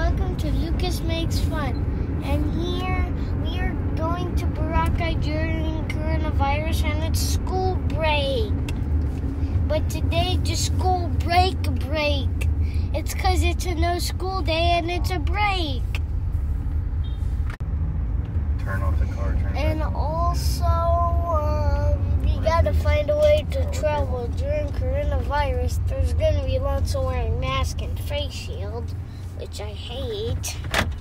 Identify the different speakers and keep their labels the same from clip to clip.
Speaker 1: welcome to Lucas Makes Fun. And here we are going to Boracay during coronavirus and it's school break. But today just school break. It's because it's a no school day and it's a break.
Speaker 2: Turn off the car.
Speaker 1: And also, we gotta find a way to travel during coronavirus. There's gonna be lots of wearing masks and face shields, which I hate.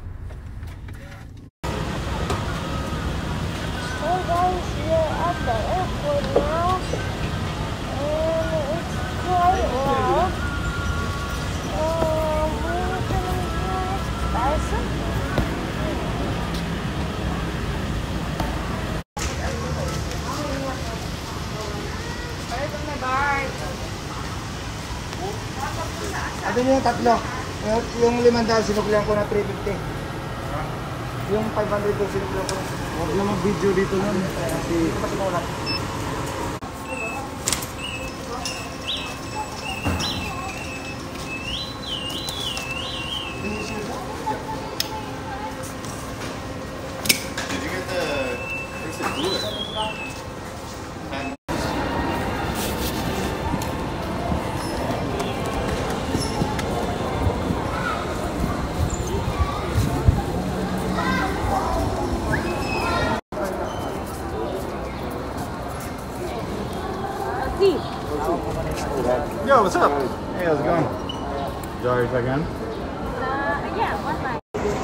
Speaker 1: So guys, we're at the airport now, and it's quite well. We're gonna buy something.
Speaker 3: Ano yung tatlo? Yung 500 sinuklihan ko na 350. Yung 500 doon sinuklihan ko na. Huwag na mag-video dito nun. Kasi ito pa sinulat.
Speaker 2: Did you get the cooler?
Speaker 4: Yo, what's up? Hey, how's it going? Sorry again.
Speaker 1: Yeah, one line.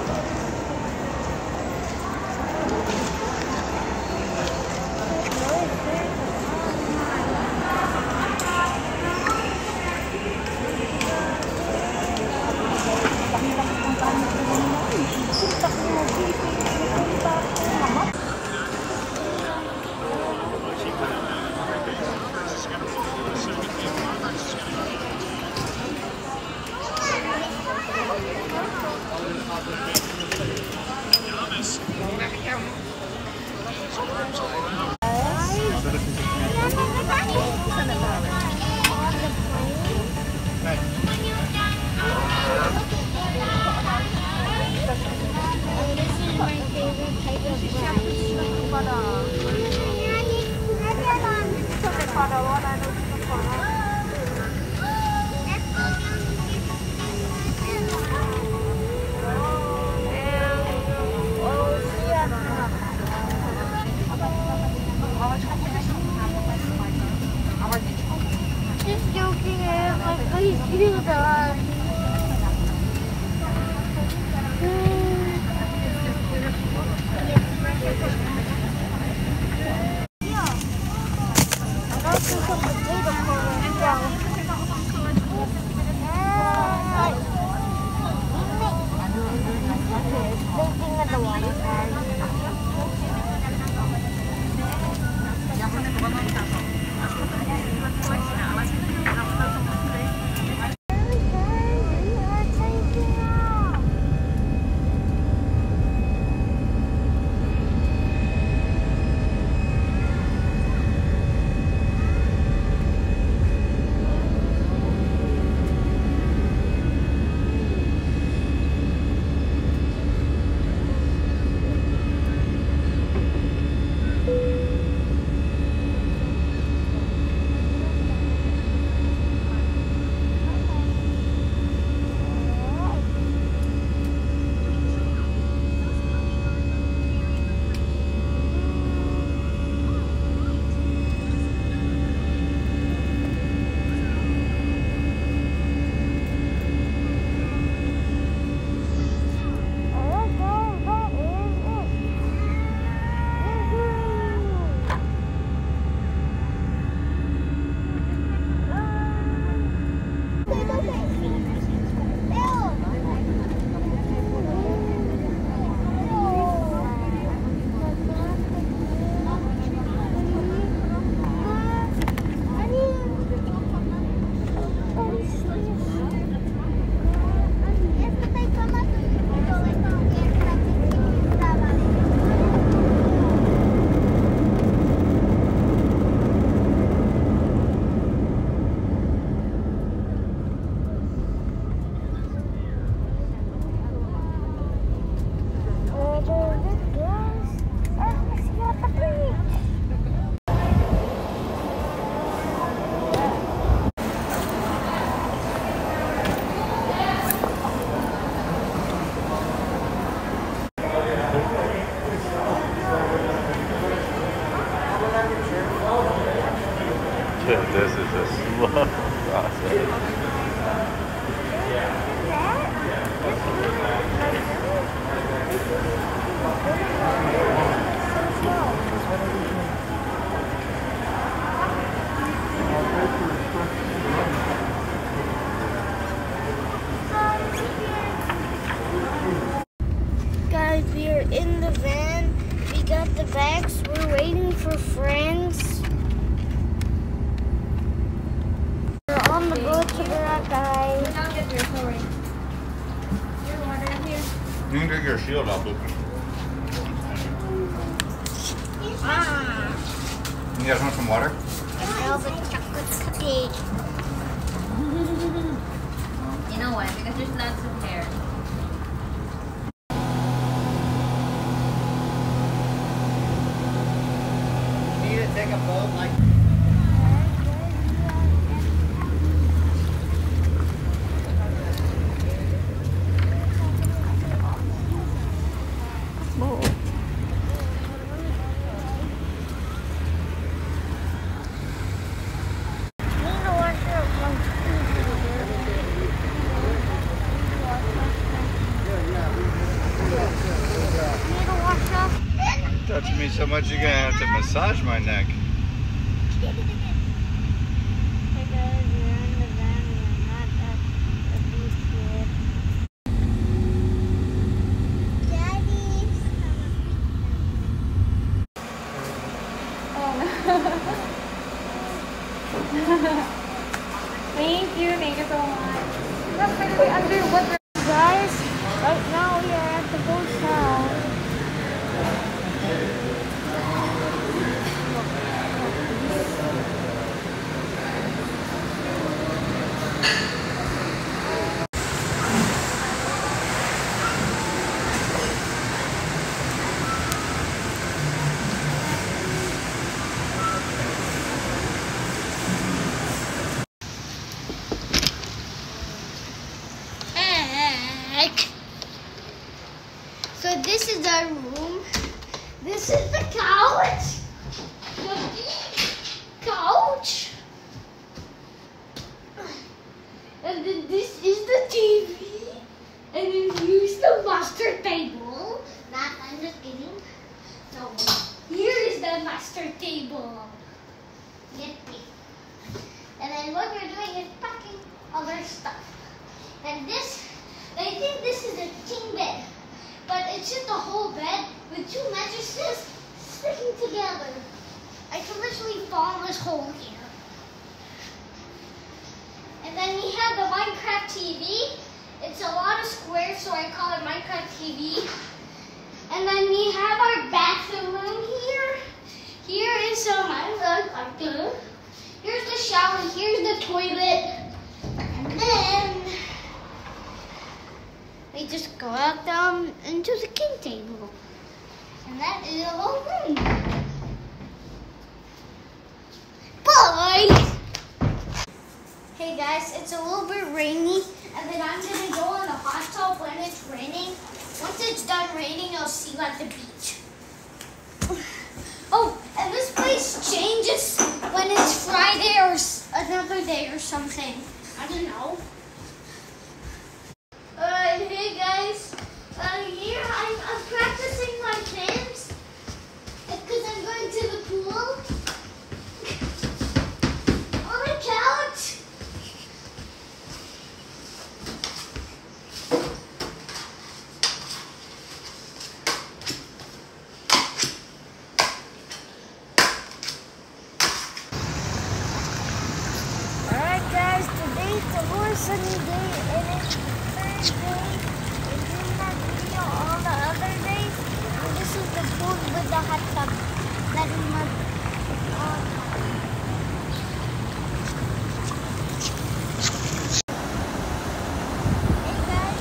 Speaker 1: Just joking, please do that. Guys, we are in the van. We got the bags. We're waiting for friends. We're on the boat to Boracay.
Speaker 4: You can take your shield off, Lucas. You guys want some water?
Speaker 1: Velvet chocolate cupcake.
Speaker 5: You know why? Because there's lots of hair.
Speaker 3: You need to take a boat like.
Speaker 4: Touching me so much you're gonna have to massage my neck.
Speaker 5: Thank you so much. That's gonna be underwater.
Speaker 1: Guys, right now we are at the hotel. So this is our room. This is the couch. The big couch. And then this is the TV. And then here's the master table. I'm just kidding. No. Here is the master table. Get me. And then what we're doing is packing other stuff. And this, I think this is a king bed. But it's just a whole bed with two mattresses sticking together. I can literally fall in this hole here. And then we have the Minecraft TV. It's a lot of squares, so I call it Minecraft TV. And then we have our bathroom room here. Here is here's the shower, here's the toilet. And then we just go out down into the king table. And that is the whole room. Bye! Hey guys, it's a little bit rainy. And then I'm going to go in the hot tub when it's raining. Once it's done raining, I'll see you at the beach. Oh, and this place changes when it's Friday or another day or something. I don't know. Hey guys, here I'm practicing my dance because I'm going to the pool on the couch. Alright guys, today's the more sunny day and it's Thursday. If you're not video all the other days, this is the pool with the hot tub that we must Hey guys,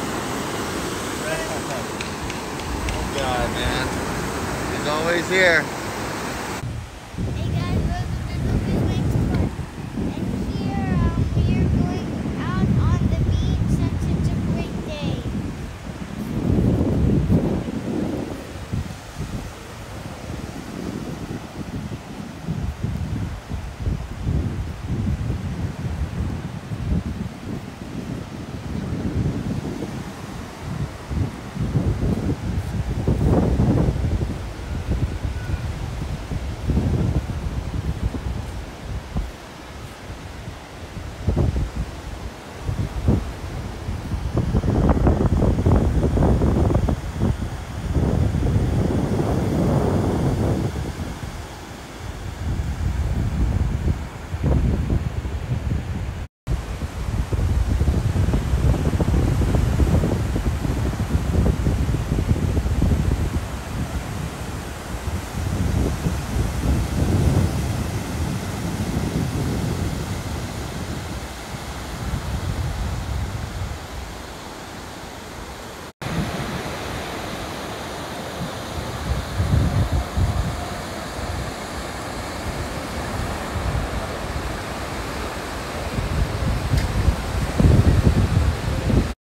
Speaker 4: God, man. He's always here.